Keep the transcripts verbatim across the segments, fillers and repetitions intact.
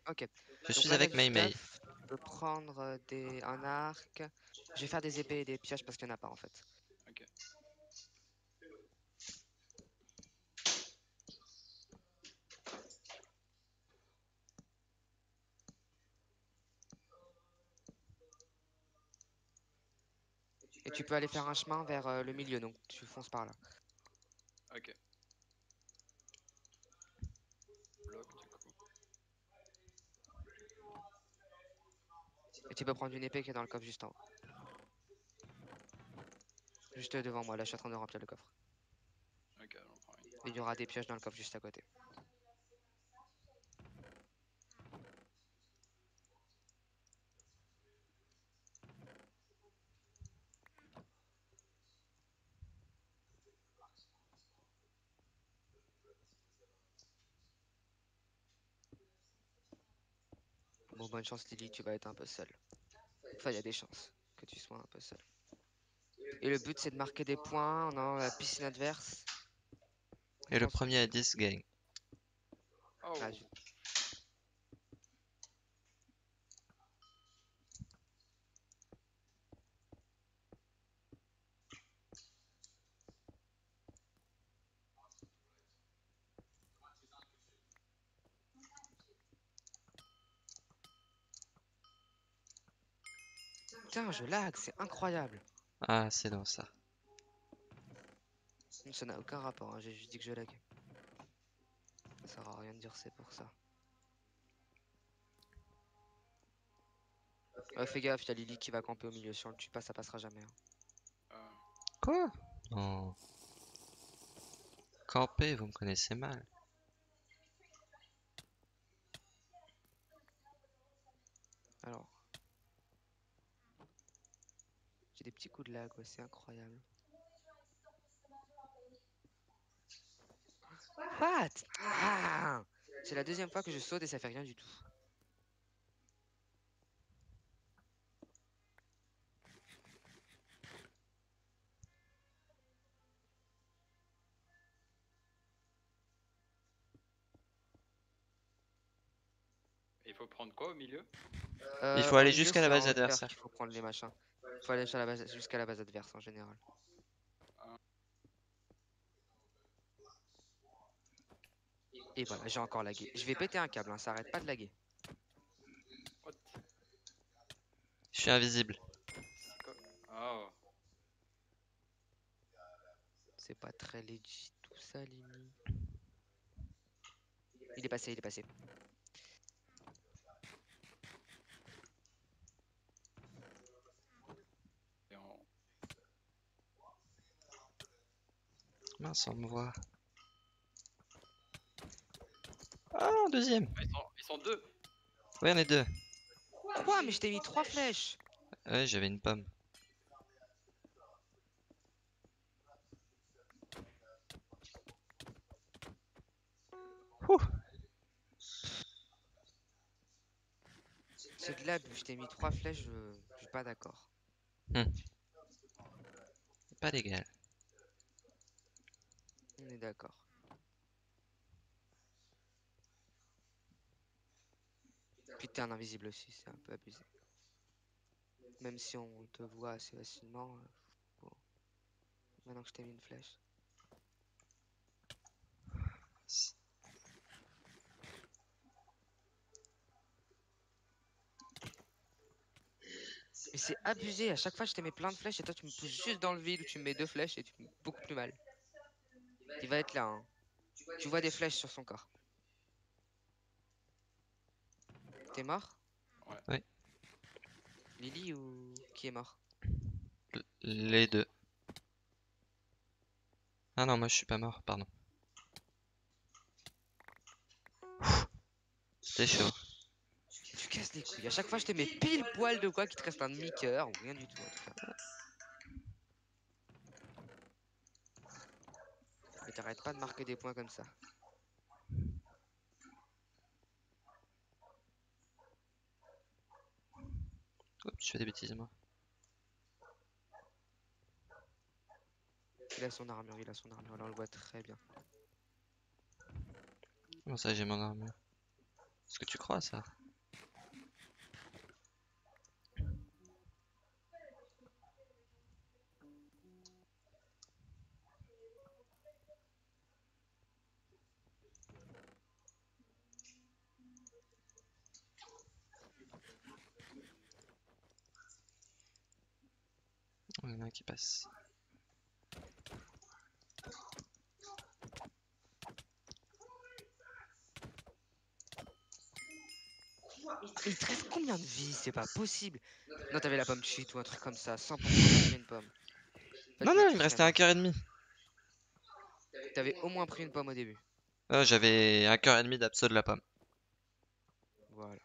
Ok. Je Donc suis là, t'as avec du Mei Mei. stuff. Tu peux prendre euh, des... un arc. Je vais faire des épées et des pioches parce qu'il n'y en a pas en fait. Ok. Et tu peux aller faire un chemin vers euh, le milieu, donc tu fonces par là. Ok. Bloc du coup. Et tu peux prendre une épée qui est dans le coffre juste en haut. Juste devant moi, là je suis en train de remplir le coffre. Ok, j'en prends une. Et il y aura des pioches dans le coffre juste à côté. Bon, bonne chance Lily, tu vas être un peu seul. Enfin, il y a des chances que tu sois un peu seul. Et le but c'est de marquer des points dans la piscine adverse. Et Je le pense que premier à c'est... dix gagne. Oh. Ah, je- Putain, je lag, c'est incroyable. Ah, c'est dans ça. Ça n'a aucun rapport, hein, j'ai juste dit que je lag. Ça sert à rien de dire c'est pour ça. Euh, fais gaffe, y'a Lily qui va camper au milieu. Si on le tue pas, ça passera jamais. hein. Euh, Quoi? Non. Camper, vous me connaissez mal. Alors. J'ai des petits coups de lag, ouais, c'est incroyable. What? Ah, c'est la deuxième fois que je saute et ça fait rien du tout. Il faut prendre quoi au milieu? Il Euh, faut au aller milieu, jusqu'à la c'est en base hauteur adversaire. qu'il faut prendre les machins. Il faut aller sur la base, jusqu'à la base adverse en général. Et voilà, j'ai encore lagué. Je vais péter un câble, hein, ça arrête pas de laguer. What? Je suis invisible. C'est quoi? Oh. C'est pas très legit tout ça, Lily. Il est passé, il est passé. Et on... Mince, on me voit. Ah, deuxième. Ah, ils, sont... ils sont deux. Ouais, on est deux. Quoi? Mais je t'ai mis trois flèches! Ouais, j'avais une pomme. Ouh. C'est de l'abus, je t'ai mis trois flèches, je... je suis pas d'accord. Hmm. Pas légal. On est d'accord. Puis t'es un invisible aussi, c'est un peu abusé. Même si on te voit assez facilement. euh, bon. Maintenant que je t'ai mis une flèche. Mais c'est abusé, à chaque fois je te mets plein de flèches et toi tu me pousses juste dans le vide où tu me mets deux flèches et tu me mets beaucoup plus mal. Il va être là, hein. Tu vois des flèches sur son corps. T'es mort? Ouais. Ouais. Lily ou qui est mort? L- Les deux. Ah non, moi je suis pas mort, pardon. C'était chaud. Tu casses les couilles, à chaque fois je te mets pile poil de quoi qu'il te reste un demi-cœur ou rien du tout en tout cas. Mais t'arrêtes pas de marquer des points comme ça. Oups, je fais des bêtises moi. Il a son armure, il a son armure, là on le voit très bien. Comment ça, j'ai mon armure? Est-ce que tu crois à ça? Il y en a un qui passe. Il te reste combien de vie? C'est pas possible. Non, t'avais la pomme cheat ou un truc comme ça. cent pour cent t'as pris une pomme. En Non, fait, non, mec, il tu me serais restait un mort. cœur et demi. T'avais au moins pris une pomme au début. Ah, j'avais un cœur et demi d'abso de la pomme. Voilà.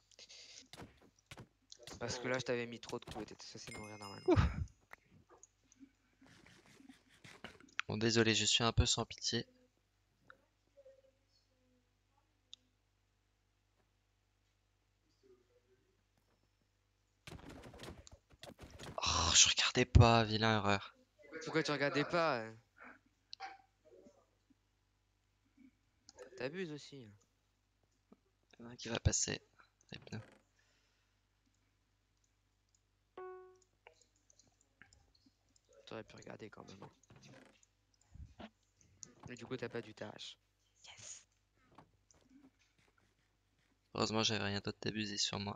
Parce que là, je t'avais mis trop de coups et t'étais censé mourir normalement. Ouh. Bon, désolé, je suis un peu sans pitié. Oh, je regardais pas, vilain erreur. Pourquoi tu regardais pas? euh T'abuses aussi. Il y en a un qui va passer. Rip nous. T'aurais pu regarder quand même. hein. Mais du coup, t'as pas dû t'arracher. Yes. Heureusement, j'avais rien d'autre d'abusé sur moi.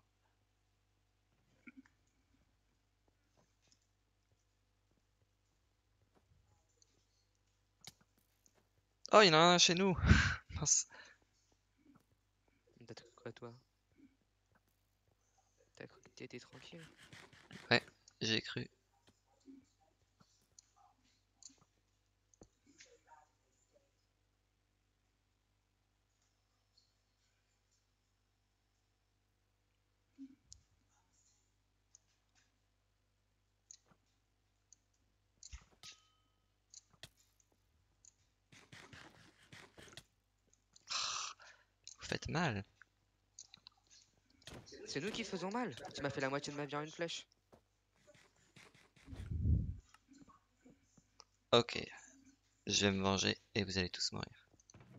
Oh, il y en a un chez nous. Mince. T'as cru quoi, toi? T'as cru que t'étais tranquille? Ouais, j'ai cru. Vous faites mal. C'est nous qui faisons mal. Tu m'as fait la moitié de ma vie en une flèche. Ok, je vais me venger et vous allez tous mourir.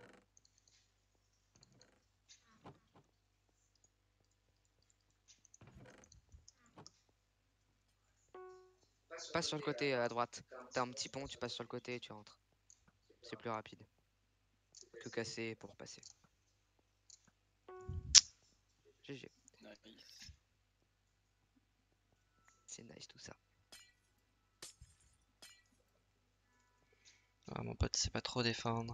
Passe sur le côté euh, à droite. T'as un petit pont, tu passes sur le côté et tu rentres. C'est plus rapide. Tout casser pour passer. G G. Nice. C'est nice tout ça. Ah, mon pote sait pas trop défendre.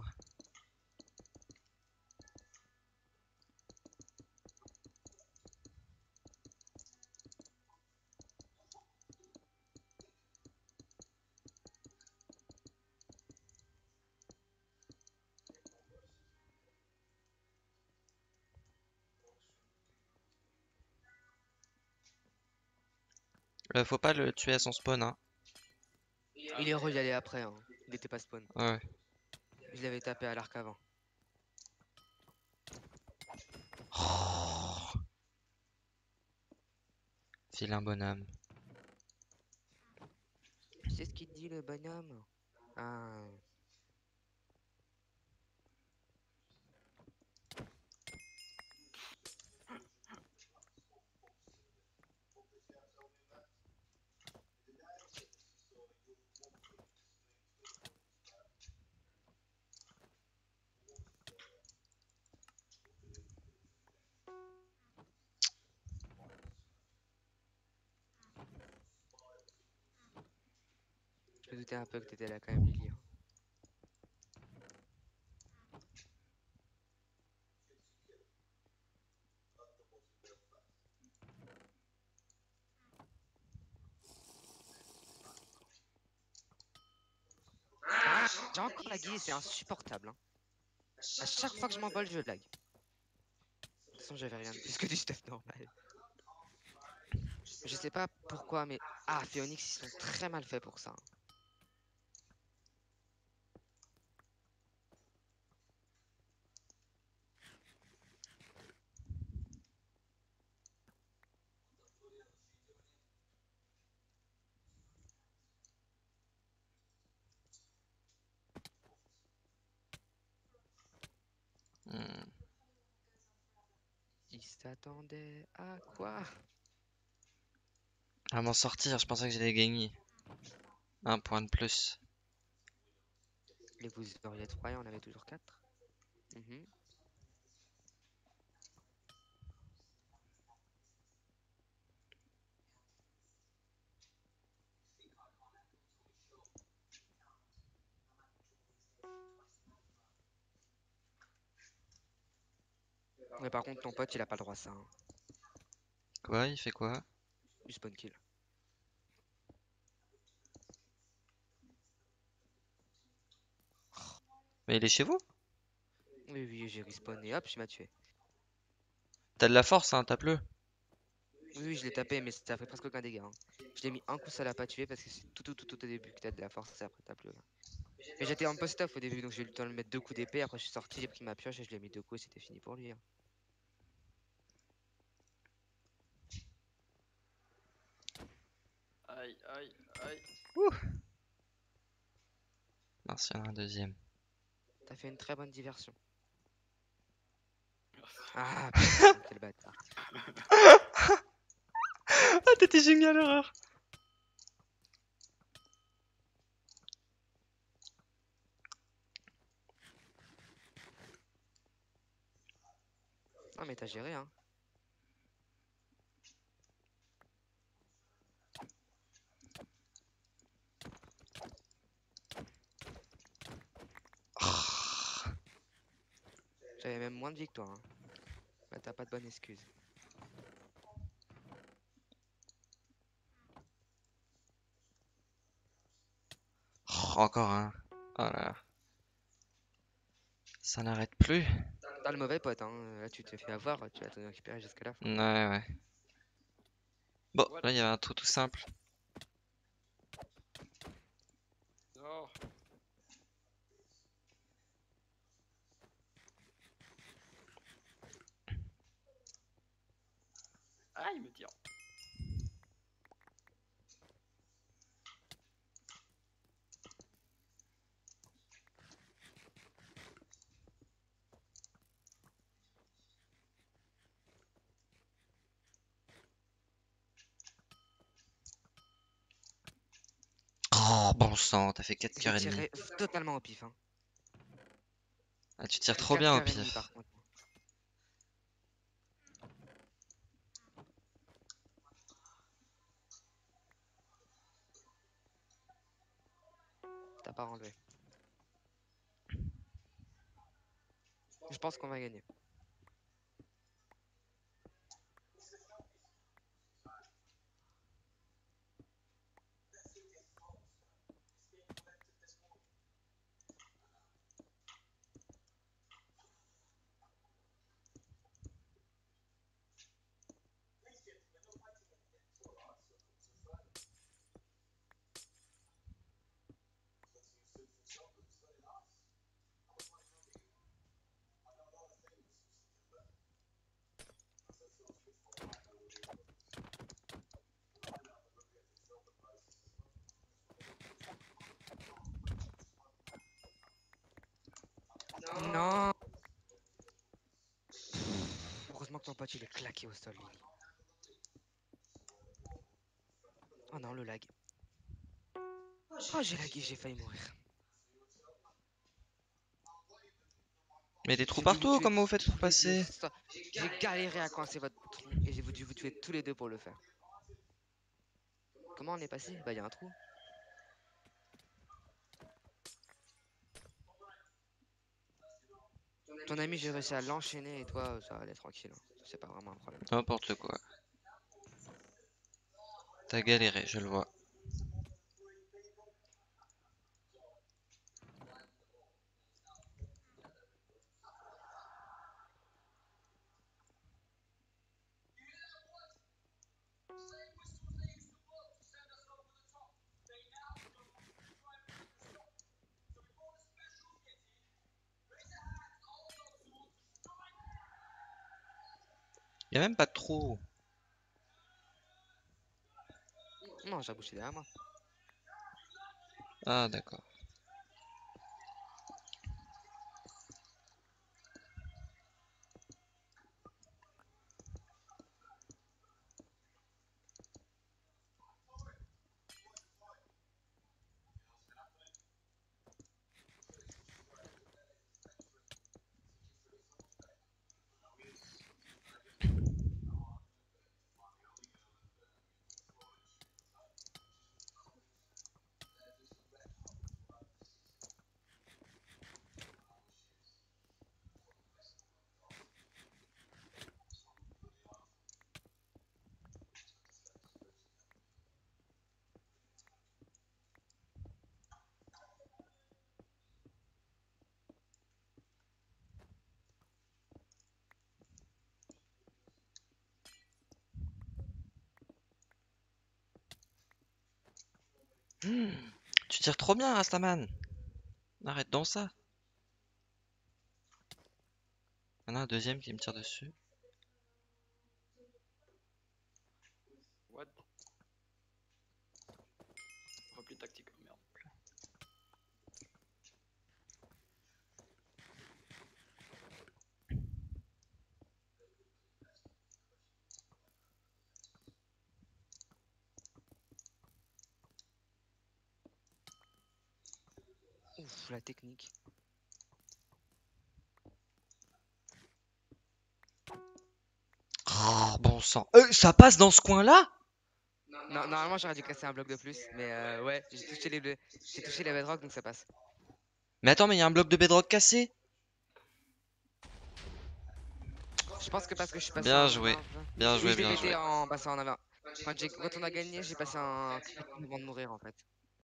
Euh, faut pas le tuer à son spawn, hein. Il est re y aller après. Hein. Il était pas spawn. Ouais. Je l'avais tapé à l'arc avant. Oh. Vilain bonhomme. Tu sais ce qu'il te dit le bonhomme? Ah. Je me doutais un peu que t'étais là quand même, Lily. hein. Ah, j'ai encore lagué, c'est insupportable. Hein. À chaque fois que je m'envole, je lag. De toute façon, j'avais rien de plus que du stuff normal. Je sais pas pourquoi, mais. Ah, Phoenix, ils sont très mal faits pour ça. hein. Hmm. Ils s'attendait à quoi? À m'en sortir, je pensais que j'allais gagner. Un point de plus. Et vous auriez trois et on avait toujours quatre. Mhm. Mais par contre, ton pote, il a pas le droit à ça. Hein. Quoi? Il fait quoi? Du spawn kill. Mais il est chez vous? Oui, oui, j'ai respawn et hop, il m'a tué. T'as de la force, hein, tape-le. Oui, oui, je l'ai tapé, mais ça fait presque aucun dégât. Hein. Je l'ai mis un coup, ça l'a pas tué parce que c'est tout, tout, tout, tout au début que t'as de la force, et après t'as plus rien. Mais j'étais en post-off au début, donc j'ai eu le temps de le mettre deux coups d'épée. Après, je suis sorti, j'ai pris ma pioche et je lui ai mis deux coups et c'était fini pour lui. Hein. Aïe, aïe, aïe. Mince, il y en a un deuxième. T'as fait une très bonne diversion. Ah, putain, quel bâtard. Ah, t'étais génial, l'horreur. Ah, mais t'as géré, hein. J'avais même moins de vie que toi. Hein. Bah, t'as pas de bonne excuse. Oh, encore un. Oh là là. Ça n'arrête plus. T'as le mauvais pote, hein. Là, tu t'es fait avoir, tu vas te récupérer jusqu'à la fin. Ouais, ouais. Bon, What? là, il y avait un trou tout simple. Oh. Ah, il me tire. Oh, bon sang, t'as fait quatre J'ai cœurs et demi. tiré totalement au pif. Hein. Ah, tu tires trop quatre bien au heures et demie pif. par contre. T'as pas enlevé. Je pense qu'on va gagner. Non. Heureusement que ton pote il est claqué au sol, Lily. Oh non, le lag. Oh, j'ai lagué, j'ai failli mourir. Mais des trous J'ai dû vous partout, tuer comment vous faites tous pour les deux. passer? Ça- J'ai galéré à coincer votre tronc et j'ai dû vous tuer tous les deux pour le faire. Comment on est passé? Bah, il y a un trou. Ton ami, j'ai réussi à l'enchaîner et toi, ça allait tranquille. Hein. C'est pas vraiment un problème. N'importe quoi. T'as galéré, je le vois. Y a même pas de trou. Non, j'ai bouché derrière moi. Ah, d'accord. Hmm, tu tires trop bien, Rastaman. Arrête donc ça. Il y en a un deuxième qui me tire dessus. What? Repli tactique, oh merde. Ouf, la technique. Oh, bon sang. Euh, ça passe dans ce coin-là? Non, normalement j'aurais dû casser un bloc de plus, mais euh, ouais, j'ai touché les bleus. J'ai touché les bedrock donc ça passe. Mais attends, mais il y a un bloc de bedrock cassé. Je pense que parce que je suis passé Bien en joué. vingt. Bien Oui, joué, je l'ai bien pété joué. en passant en avant. Quand, j'ai- quand on a gagné, j'ai passé un crit avant de mourir en fait.